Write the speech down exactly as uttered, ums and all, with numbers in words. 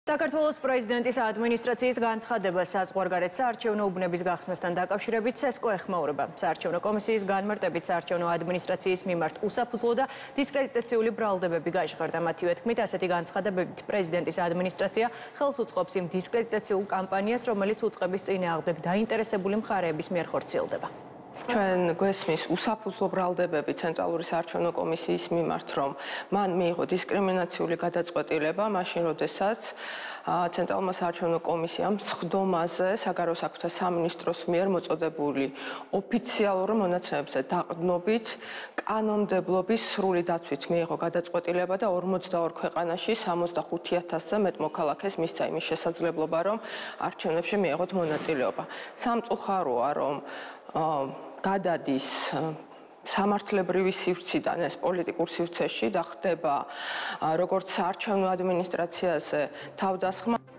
საქართველოს პრეზიდენტის ადმინისტრაციის განცხადება საზღვარგარეთ საარჩევნო უბნების გახსნასთან დაკავშირებით ცესკო ეხმაურება. საარჩევნო კომისიის განმარტებით საარჩევნო ადმინისტრაციის მიმართ უსაფუძვლო და დისკრედიტაციული ბრალდებები გაჟღერდა. მათივე თქმით, ასეთი განცხადებებით პრეზიდენტის ადმინისტრაცია ხელს უწყობს იმ დისკრედიტაციულ კამპანიას, რომელიც უწყების წინააღმდეგ დაინტერესებული მხარეების მიერ ხორციელდება. ჩვენ გვესმის უსაფუძვლო ბრალდებები ცენტრალური საარჩევნო კომისიის მიმართ, რომ მან მიიღო დისკრიმინაციული გადაწყვეტილება, მაშინ როდესაც ცენტრალურმა საარჩევნო კომისიამ სხდომაზე საგარეო საქმეთა სამინისტროს მიერ მოწოდებული ოფიციალურ მონაცემებზე დაყრდნობით კანონმდებლობის სრული დაცვით მიიღო გადაწყვეტილება და ორმოცდაორ ქვეყანაში სამოცდახუთი ათასზე მეტ მოქალაქეს მისცა იმის შესაძლებლობა, რომ არჩევნებში მიეღოთ მონაწილეობა. სამწუხაროა, რომ გადადის სამართლებრივი სივრციდან ეს პოლიტიკურ სივრცეში და ხდება როგორც საარჩევნო ადმინისტრაციაზე თავდასხმა